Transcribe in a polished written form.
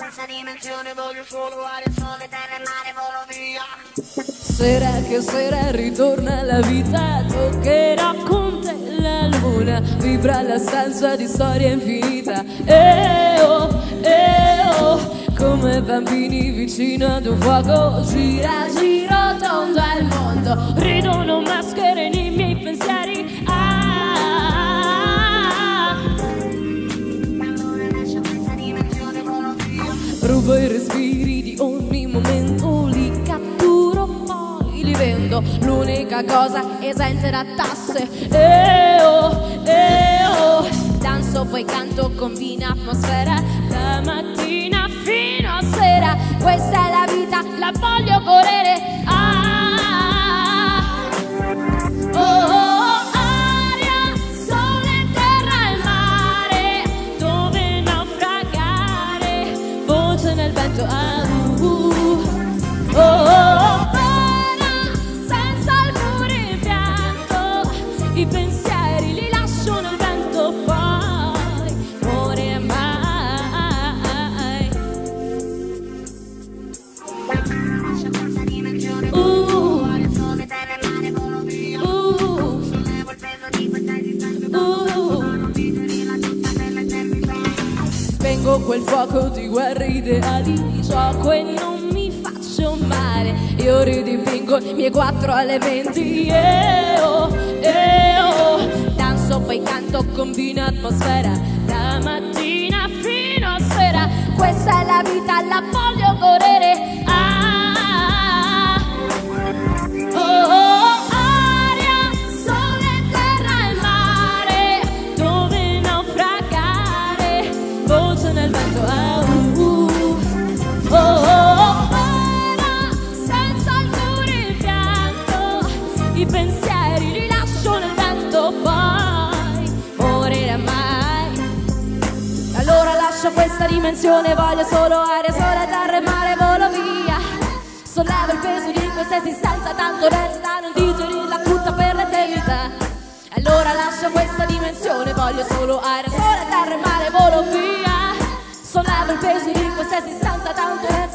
questa dimensione, voglio solo aria, sole, terra e mare, volo via. Sera che sera ritorna la vita, toccherà con te la luna, vibra la stanza di storia infinita. Come bambini vicino ad un fuoco, gira, giro, tondo al mondo, ridono maschere nei miei pensieri. Allora lascia questa dimensione, volo via. Rubo i respiri di ogni momento, li catturo, poi li vendo. L'unica cosa esente da tasse. Danzo, poi canto, combina atmosfera, da mattina fino a sera. Questa è la vita, la voglio godere. Aria, sole, terra e mare, dove naufragare, voce nel vento. Senza alcun rimpianto, i pensieri li lascio nel vento, poi muore mai. Lascia questa dimensione, volo aria, sole, terra e mare, volo via. Sollevo il peso di questa esistenza, non vivrei la tutta per l'eternità. Spengo quel fuoco di guerre ideali, gioco e non mi faccio male. Io ridipingo i miei 4 elementi. Danzo, poi canto, combina atmosfera, da mattina fino a sera. Questa è la vita, la voglio godere. Aria, sole, terra e mare, dove naufragare, voce nel vento. Senza alcun rimpianto, i pensieri li lascio nel vento, poi morirà mai. Allora lascio questa dimensione, voglio solo aria, sole, terra e mare, volo via. Sollevo il peso di questa esistenza, tanto resta non digerirla tutta per l'eternità. Allora lascio questa dimensione, voglio solo aria, sole, terra e mare, volo via. Sollevo il peso di questa esistenza, tanto resta